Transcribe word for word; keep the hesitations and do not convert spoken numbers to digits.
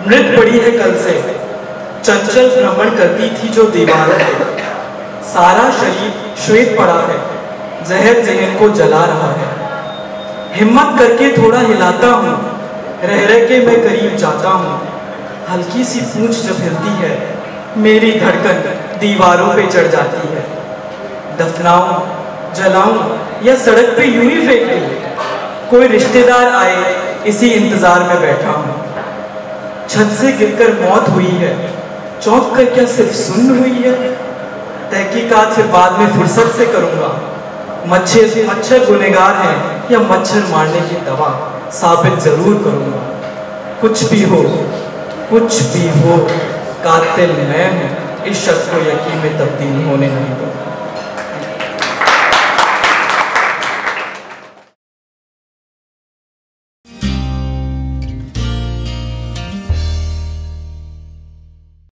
मृत पड़ी है कल से, चंचल भ्रमण करती थी जो दीवारों पे। सारा शरीर श्वेत पड़ा है, जहर जहन को जला रहा है। हिम्मत करके थोड़ा हिलाता हूँ, रह रह के मैं करीब जाता हूँ। हल्की सी पूंछ जब हिलती है, मेरी धड़कन दीवारों पे चढ़ जाती है। दफनाऊं, जलाऊं या सड़क पे यूं ही फेंक दूं, कोई रिश्तेदार आए इसी इंतजार में बैठा हूँ। छत से गिरकर मौत हुई है, चौंक कर क्या सिर्फ सुन्न हुई है? तहकीकात फिर बाद में फुर्सत से करूंगा। मच्छर मच्छर गुनहगार है या मच्छर मारने की दवा, साबित जरूर करूंगा। कुछ भी हो, कुछ भी हो, कातिल मैं हूं, इस शख्स को यकीन में तब्दील होने नहीं दूंगा।